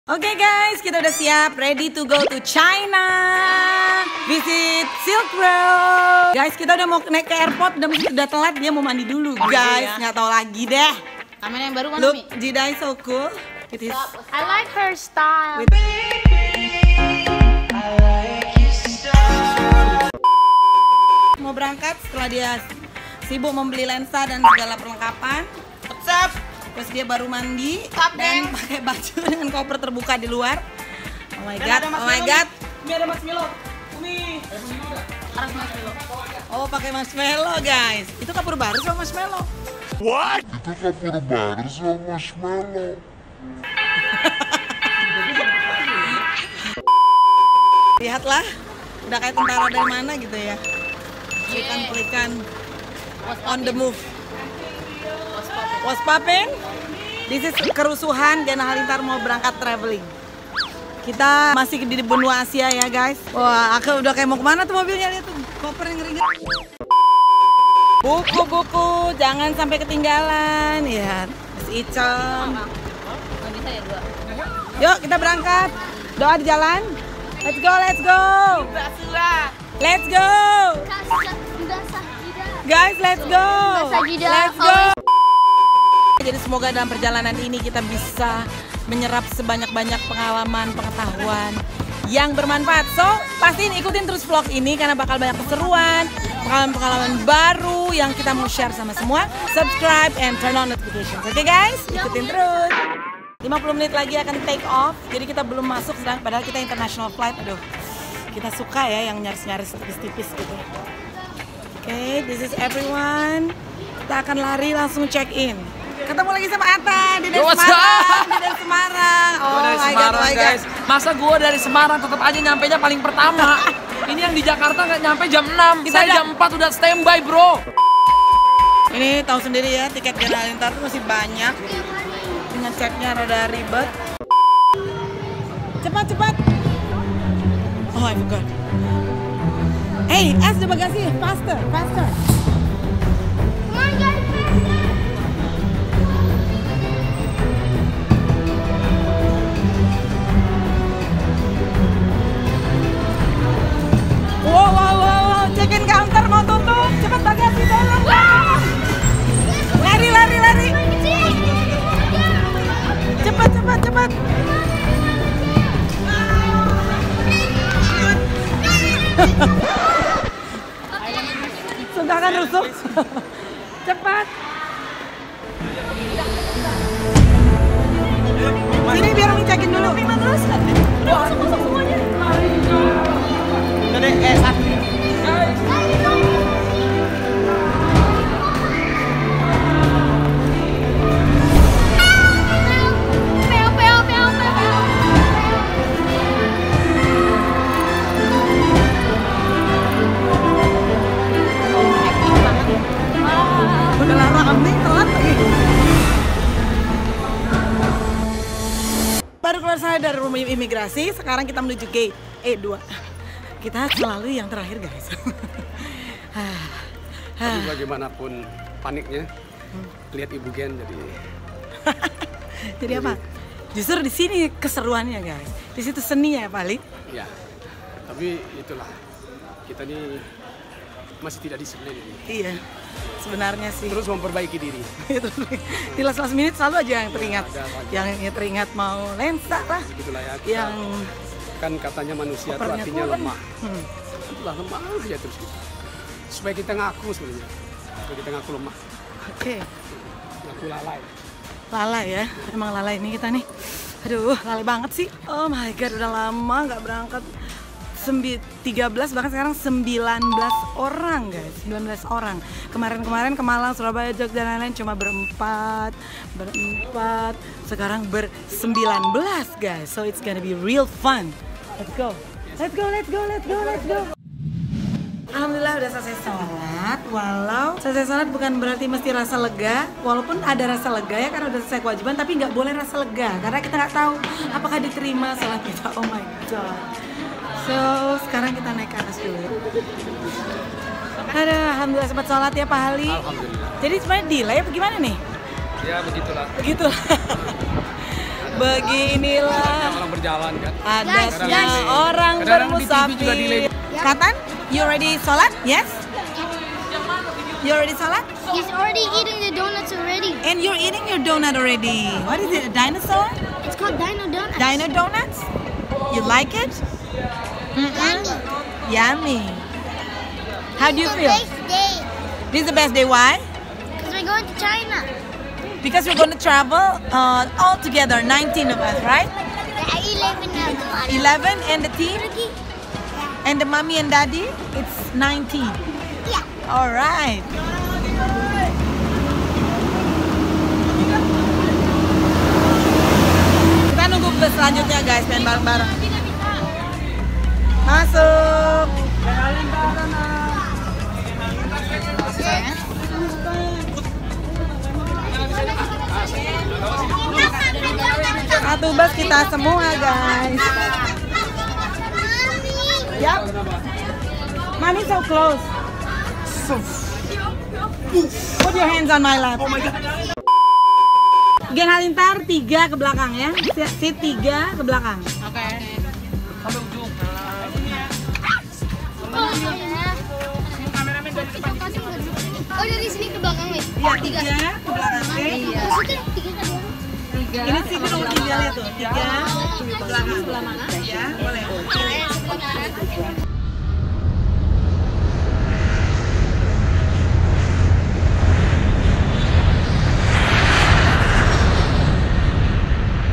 Oke guys, kita udah siap, ready to go to China, visit Silk Road. Guys, kita udah mau naik ke airport, udah telat, dia mau mandi dulu guys, nggak tahu lagi deh. Kamera yang baru mana, Look, Mi? Jidai so cool. It is. I like her style. Mau berangkat setelah dia sibuk membeli lensa dan segala perlengkapan. What's up? Terus dia baru mandi dan pakai baju dengan koper terbuka di luar. Oh my god, oh my god. Ini ada marshmallow. Umi. Oh, pakai marshmallow guys. Itu kapur baru sama marshmallow. What? Itu kapur baru sama marshmallow. Lihatlah, udah kayak tentara dari mana gitu ya. Pelikan-pelikan on the move. What's popping? This is kerusuhan Gena Halilintar mau berangkat traveling. Kita masih di benua Asia ya guys. Wah, aku udah kayak mau kemana tuh mobilnya, lihat tuh koper yang ngeri. Buku-buku jangan sampai ketinggalan ya. Masih Icem. Nggak bisa ya, 2. Yuk kita berangkat. Doa di jalan. Let's go, let's go. Let's go. Guys, let's go. Let's go. Jadi semoga dalam perjalanan ini kita bisa menyerap sebanyak-banyak pengalaman, pengetahuan yang bermanfaat. So, pastiin ikutin terus vlog ini karena bakal banyak keseruan, pengalaman-pengalaman baru yang kita mau share sama semua. Subscribe and turn on notifications. Oke guys, ikutin terus. 50 menit lagi akan take off. Jadi kita belum masuk, padahal kita international flight. Aduh, kita suka ya yang nyaris-nyaris tipis-tipis gitu. Oke, this is everyone. Kita akan lari langsung check in. Ketemu lagi sama Atta di dari Semarang, Oh dari my Semarang, god, guys. Masa gue dari Semarang tetap aja nyampenya paling pertama. Ini yang di Jakarta nggak nyampe jam 6. Saya jam 4 udah standby, bro. Ini tahu sendiri ya, tiket Gena Halilintar tuh masih banyak. Ngeceknya rada ribet. Cepat. Oh, I forgot. Hey, ask the bagasi, faster. Wow, check-in counter mau tutup. Cepat bagasi tolong. Lari. Cepat. Sudah kan rusuk. Cepat. Sini biar Umi cekin dulu. Terus. Udah masuk semuanya. Udah lama kambing telat lagi. Baru keluar saya dari rumah imigrasi, sekarang kita menuju gate E2. Kita selalu yang terakhir guys. Tapi bagaimanapun paniknya, lihat Ibu Gen jadi. Jadi apa? Justru di sini keseruannya guys. Di situ seninya ya paling. Ya, tapi itulah kita ini masih tidak disiplin. Iya, sebenarnya sih. Terus memperbaiki diri. Di last minute selalu aja yang teringat. Yang teringat mau lensa lah. Begitulah ya. Yang kan katanya manusia itu artinya lemah. Itulah lemah aja terus gitu. Supaya kita ngaku sebenarnya. Supaya kita ngaku lemah. Oke. Ngaku lalai. Lalai ya, emang lalai ini kita nih. Aduh, lalai banget sih. Oh my god, udah lama nggak berangkat. 13 bahkan sekarang 19 orang guys, 19 orang. Kemarin ke Malang, Surabaya, Jogja dan lain-lain cuma berempat. Sekarang ber-19 guys. So it's gonna be real fun. Let's go. Alhamdulillah udah selesai sholat. Walau selesai sholat bukan berarti mesti rasa lega. Walaupun ada rasa lega ya karena udah selesai kewajiban, tapi nggak boleh rasa lega karena kita nggak tahu apakah diterima sholat kita. Oh my god. So sekarang kita naik ke atas dulu. Alhamdulillah sempat sholat ya Pak Hali. Alhamdulillah. Jadi sebenarnya delay apa gimana nih? Ya begitulah. Begitulah. Beginilah orang berjalan kan. adanya orang Kadang-kadang di TV juga delay. bermusafir. Katan, you ready sholat? Yes? You already sholat? He's already eating the donuts already. And you're eating your donut already. What is it, a dinosaur? It's called Dino Donuts. Dino donuts? You like it? Yummy. How do you It's the feel? best day This is the best day. Why? because we're going to China. Because we're going to travel all together, 19 of us, right? Yeah, 11 now. 11 and the team? And the mommy and daddy? It's 19. Yeah. All right. Kita nunggu bus selanjutnya guys, main bareng-bareng. Masuk. Satu bus kita semua guys. Yap. Mommy so close. Put your hands on my lap. Oh my god. Gen Halilintar 3 ke belakang ya. Seat 3 ke belakang. Oke. Oh, dari sini ke belakang, wait. Iya, 3 ke belakang. Oke. Maksudnya 3 ke belakang? Ini seat nomor 3 lihat tuh. 3 ke belakang. Ya, boleh.